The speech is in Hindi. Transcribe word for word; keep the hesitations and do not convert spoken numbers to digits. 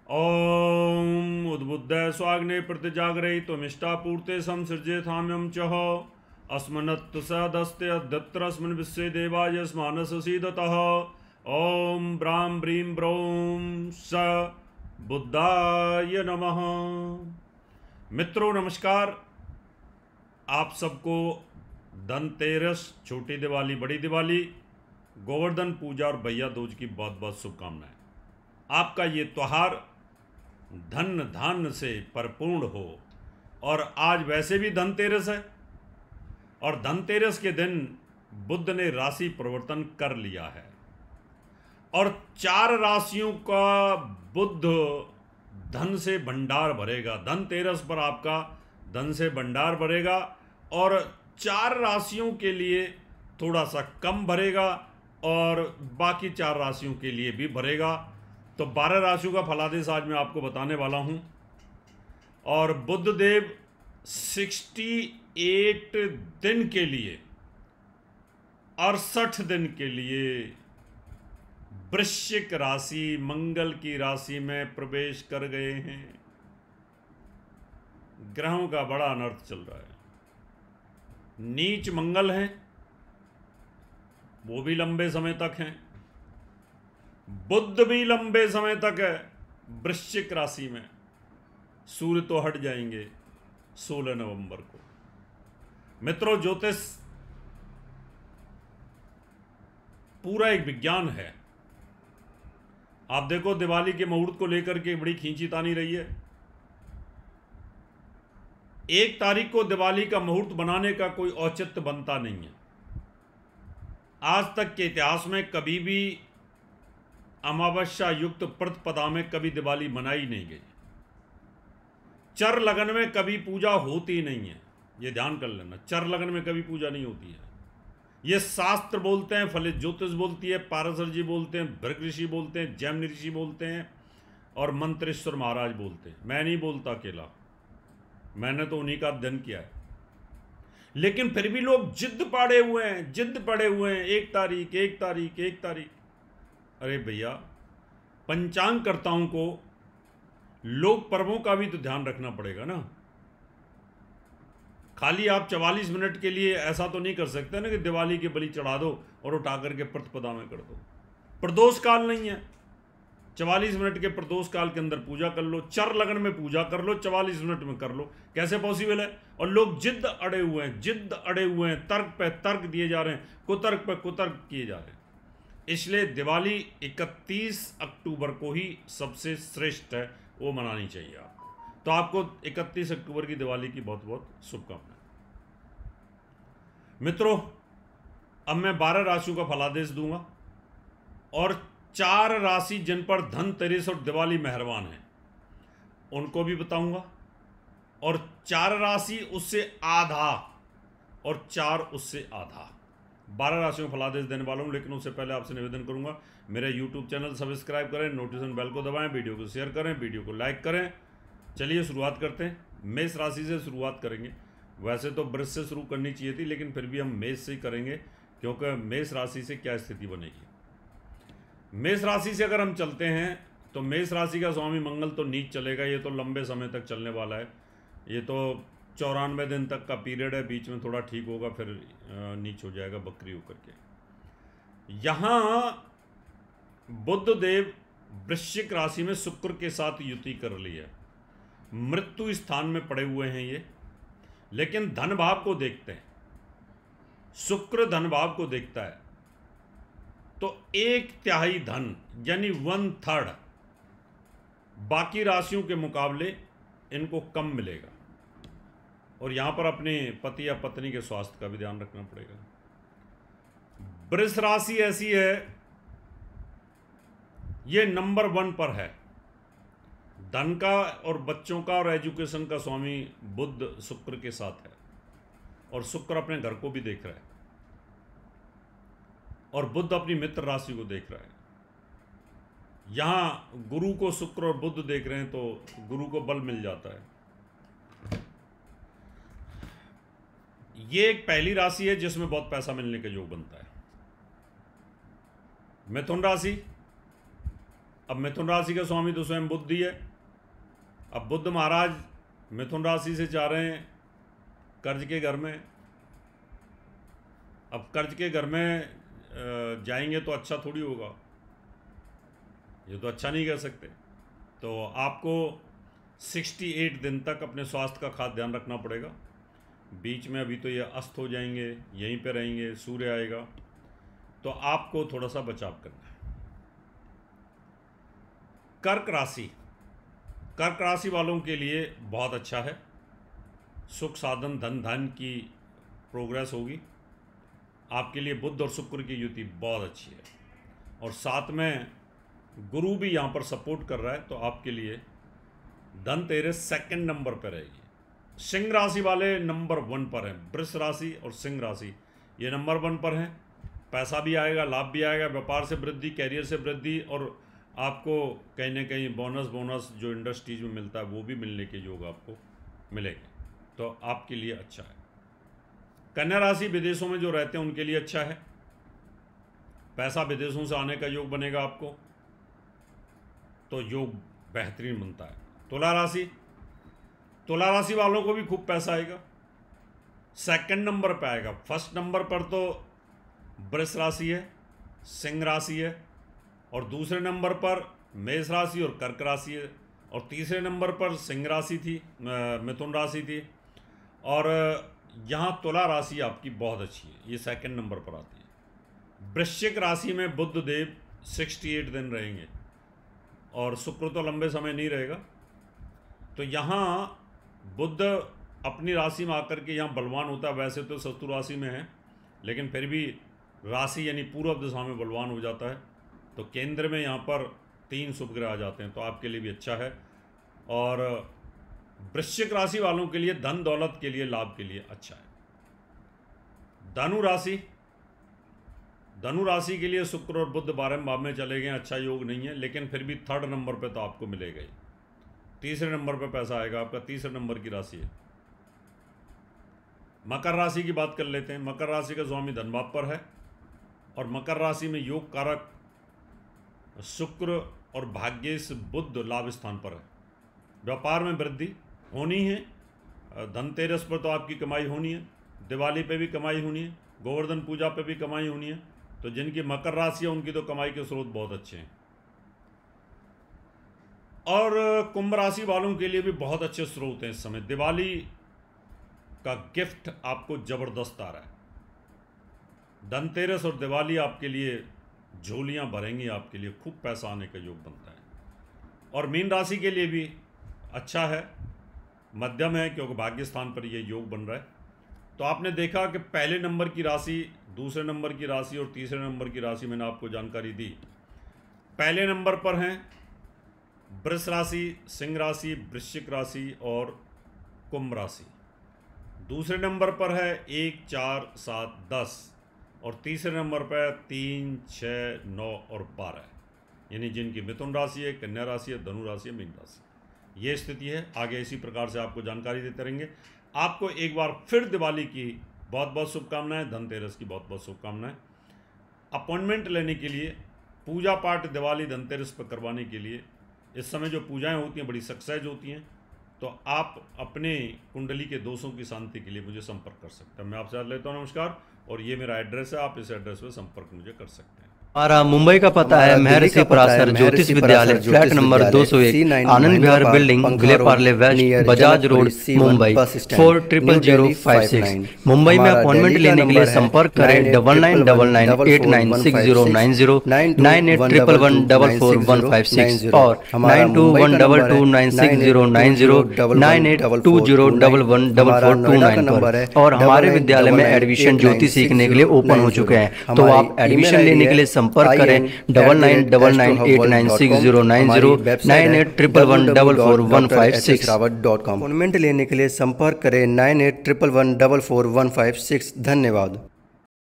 ओम उद्बुद्ध स्वाग्ने प्रतिजागरे त्वमिष्टापूर्ते संसृजेथाम्यं चह अस्मन्नत् सदस्ते अध्यत्रस्मिन् विश्वे देवाय यस्मानससीदतः ओम ब्रां ब्रीं ब्रौं स बुद्धाय नमः। मित्रों नमस्कार, आप सबको धनतेरस, छोटी दिवाली, बड़ी दिवाली, गोवर्धन पूजा और भैया दूज की बहुत बहुत शुभकामनाएं। आपका ये त्यौहार धन धान्य से परिपूर्ण हो। और आज वैसे भी धनतेरस है और धनतेरस के दिन बुद्ध ने राशि परिवर्तन कर लिया है और चार राशियों का बुद्ध धन से भंडार भरेगा। धनतेरस पर आपका धन से भंडार भरेगा और चार राशियों के लिए थोड़ा सा कम भरेगा और बाकी चार राशियों के लिए भी भरेगा। तो बारह राशियों का फलादेश आज मैं आपको बताने वाला हूं। और बुद्ध देव अड़सठ दिन के लिए अड़सठ दिन के लिए वृश्चिक राशि, मंगल की राशि में प्रवेश कर गए हैं। ग्रहों का बड़ा अनर्थ चल रहा है। नीच मंगल है, वो भी लंबे समय तक हैं। बुद्ध भी लंबे समय तक है वृश्चिक राशि में। सूर्य तो हट जाएंगे सोलह नवंबर को। मित्रों, ज्योतिष पूरा एक विज्ञान है। आप देखो, दिवाली के मुहूर्त को लेकर के बड़ी खींचीतानी रही है। एक तारीख को दिवाली का मुहूर्त बनाने का कोई औचित्य बनता नहीं है। आज तक के इतिहास में कभी भी अमावस्या युक्त प्रतिपदा में कभी दिवाली मनाई नहीं गई। चर लगन में कभी पूजा होती नहीं है, ये ध्यान कर लेना। चर लगन में कभी पूजा नहीं होती है। ये शास्त्र बोलते हैं, फलित ज्योतिष बोलती है, पारसर जी बोलते हैं, भृग ऋषि बोलते हैं, जैम ऋषि बोलते हैं और मंत्रेश्वर महाराज बोलते हैं। मैं नहीं बोलता अकेला, मैंने तो उन्हीं का अध्ययन किया है। लेकिन फिर भी लोग जिद पड़े हुए हैं, जिद पड़े हुए हैं, एक तारीख एक तारीख एक तारीख। अरे भैया, पंचांगकर्ताओं को लोक पर्वों का भी तो ध्यान रखना पड़ेगा ना। खाली आप चवालीस मिनट के लिए ऐसा तो नहीं कर सकते ना कि दिवाली की बलि चढ़ा दो और उठा करके प्रतिपदा में कर दो। प्रदोष काल नहीं है, चवालीस मिनट के प्रदोष काल के अंदर पूजा कर लो। चर लगन में पूजा कर लो, चवालीस मिनट में कर लो। कैसे पॉसिबल है? और लोग जिद्द अड़े हुए हैं, जिद्द अड़े हुए हैं, तर्क पे तर्क दिए जा रहे हैं, कुतर्क पे कुतर्क किए जा रहे हैं। इसलिए दिवाली इकतीस अक्टूबर को ही सबसे श्रेष्ठ है, वो मनानी चाहिए आपको। तो आपको इकतीस अक्टूबर की दिवाली की बहुत बहुत शुभकामनाएं। मित्रों, अब मैं बारह राशियों का फलादेश दूंगा और चार राशि जिन पर धनतेरस और दिवाली मेहरबान है उनको भी बताऊंगा, और चार राशि उससे आधा और चार उससे आधा। बारह राशियों का फलादेश देने वाला हूं, लेकिन उससे पहले आपसे निवेदन करूंगा, मेरे यूट्यूब चैनल सब्सक्राइब करें, नोटिफिकेशन बेल को दबाएं, वीडियो को शेयर करें, वीडियो को लाइक करें। चलिए शुरुआत करते हैं। मेष राशि से शुरुआत करेंगे। वैसे तो वृष से शुरू करनी चाहिए थी, लेकिन फिर भी हम मेष से ही करेंगे, क्योंकि मेष राशि से क्या स्थिति बनेगी। मेष राशि से अगर हम चलते हैं तो मेष राशि का स्वामी मंगल तो नीच चलेगा। ये तो लंबे समय तक चलने वाला है। ये तो चौरानवे दिन तक का पीरियड है, बीच में थोड़ा ठीक होगा, फिर नीच हो जाएगा बकरी होकर के। यहाँ बुद्ध देव वृश्चिक राशि में शुक्र के साथ युति कर ली है। मृत्यु स्थान में पड़े हुए हैं ये, लेकिन धन भाव को देखते हैं। शुक्र धन भाव को देखता है तो एक तिहाई धन यानी वन थर्ड बाकी राशियों के मुकाबले इनको कम मिलेगा। और यहां पर अपने पति या पत्नी के स्वास्थ्य का भी ध्यान रखना पड़ेगा। वृष राशि ऐसी है, ये नंबर वन पर है। धन का और बच्चों का और एजुकेशन का स्वामी बुध शुक्र के साथ है, और शुक्र अपने घर को भी देख रहा है, और बुध अपनी मित्र राशि को देख रहा है। यहां गुरु को शुक्र और बुध देख रहे हैं तो गुरु को बल मिल जाता है। ये एक पहली राशि है जिसमें बहुत पैसा मिलने का योग बनता है। मिथुन राशि, अब मिथुन राशि का स्वामी तो स्वयं बुध ही है। अब बुध महाराज मिथुन राशि से जा रहे हैं कर्ज के घर में। अब कर्ज के घर में जाएंगे तो अच्छा थोड़ी होगा, ये तो अच्छा नहीं कह सकते। तो आपको अड़सठ दिन तक अपने स्वास्थ्य का खास ध्यान रखना पड़ेगा। बीच में अभी तो ये अस्त हो जाएंगे, यहीं पे रहेंगे, सूर्य आएगा, तो आपको थोड़ा सा बचाव करना है। कर्क राशि, कर्क राशि वालों के लिए बहुत अच्छा है। सुख साधन धन धन की प्रोग्रेस होगी। आपके लिए बुध और शुक्र की युति बहुत अच्छी है, और साथ में गुरु भी यहाँ पर सपोर्ट कर रहा है, तो आपके लिए धनतेरस सेकंड नंबर पर रहेगी। सिंह राशि वाले नंबर वन पर हैं। वृष राशि और सिंह राशि ये नंबर वन पर हैं। पैसा भी आएगा, लाभ भी आएगा, व्यापार से वृद्धि, कैरियर से वृद्धि, और आपको कहीं ना कहीं बोनस बोनस जो इंडस्ट्रीज में मिलता है वो भी मिलने के योग आपको मिलेंगे, तो आपके लिए अच्छा है। कन्या राशि विदेशों में जो रहते हैं उनके लिए अच्छा है। पैसा विदेशों से आने का योग बनेगा आपको, तो योग बेहतरीन बनता है। तुला राशि, तुला राशि वालों को भी खूब पैसा आएगा। सेकंड नंबर पे आएगा। फर्स्ट नंबर पर तो वृष राशि है, सिंह राशि है, और दूसरे नंबर पर मेष राशि और कर्क राशि है, और तीसरे नंबर पर सिंह राशि थी, मिथुन राशि थी, और यहाँ तुला राशि आपकी बहुत अच्छी है, ये सेकंड नंबर पर आती है। वृश्चिक राशि में बुध देव अड़सठ दिन रहेंगे, और शुक्र तो लंबे समय नहीं रहेगा। तो यहाँ बुध अपनी राशि में आकर के यहाँ बलवान होता है। वैसे तो शत्रु राशि में है, लेकिन फिर भी राशि यानी पूर्व दिशा में बलवान हो जाता है, तो केंद्र में यहाँ पर तीन शुभ ग्रह आ जाते हैं, तो आपके लिए भी अच्छा है। और वृश्चिक राशि वालों के लिए धन दौलत के लिए, लाभ के लिए अच्छा है। धनु राशि, धनु राशि के लिए शुक्र और बुध बारहवें भाव में चले गए, अच्छा योग नहीं है, लेकिन फिर भी थर्ड नंबर पे तो आपको मिलेगा ही। तीसरे नंबर पे पैसा आएगा आपका, तीसरे नंबर की राशि है। मकर राशि की बात कर लेते हैं। मकर राशि का स्वामी धन भाव पर है, और मकर राशि में योग कारक शुक्र और भाग्येश बुध लाभ स्थान पर है। व्यापार में वृद्धि होनी है। धनतेरस पर तो आपकी कमाई होनी है, दिवाली पे भी कमाई होनी है, गोवर्धन पूजा पे भी कमाई होनी है। तो जिनकी मकर राशि है उनकी तो कमाई के स्रोत बहुत अच्छे हैं। और कुंभ राशि वालों के लिए भी बहुत अच्छे स्रोत हैं इस समय। दिवाली का गिफ्ट आपको जबरदस्त आ रहा है। धनतेरस और दिवाली आपके लिए झोलियां भरेंगी, आपके लिए खूब पैसा आने का योग बनता है। और मीन राशि के लिए भी अच्छा है, मध्यम है, क्योंकि भाग्य स्थान पर ये योग बन रहा है। तो आपने देखा कि पहले नंबर की राशि, दूसरे नंबर की राशि और तीसरे नंबर की राशि मैंने आपको जानकारी दी। पहले नंबर पर हैं वृष राशि, सिंह राशि, वृश्चिक राशि और कुंभ राशि। दूसरे नंबर पर है एक, चार, सात, दस, और तीसरे नंबर पर तीन, छः, नौ और बारह, यानी जिनकी मिथुन राशि है, कन्या राशि है, धनु राशि है, मीन राशि। ये स्थिति है। आगे इसी प्रकार से आपको जानकारी देते रहेंगे। आपको एक बार फिर दिवाली की बहुत बहुत शुभकामनाएं, धनतेरस की बहुत बहुत शुभकामनाएं। अपॉइंटमेंट लेने के लिए, पूजा पाठ दिवाली धनतेरस पर करवाने के लिए, इस समय जो पूजाएं होती हैं बड़ी सक्सेस होती हैं, तो आप अपने कुंडली के दोषों की शांति के लिए मुझे संपर्क कर सकते हैं। मैं आपसे लेता हूँ नमस्कार, और ये मेरा एड्रेस है, आप इस एड्रेस पर संपर्क मुझे कर सकते हैं। हमारा मुंबई का पता है महर्षि पराशर ज्योतिष विद्यालय, फ्लैट नंबर दो सौ एक, Anand Vihar building, Vile Parle west, Bajaj road, Mumbai four triple zero five six. Mumbai में अपॉइंटमेंट लेने के लिए संपर्क करें double nine double nine eight nine six zero nine zero, nine eight triple one double four one five six और nine two one double two nine six zero nine zero, nine eight two zero double one double four two nine पर। और हमारे विद्यालय में एडमिशन ज्योतिष सीखने के लिए ओपन हो चुके हैं, तो आप एडमिशन लेने के लिए संपर्क करें double nine double nine eight nine six zero nine zero, nine eight triple one double four one five six dot com. Appointment लेने के लिए संपर्क करें nine eight triple one double four one five six. धन्यवाद।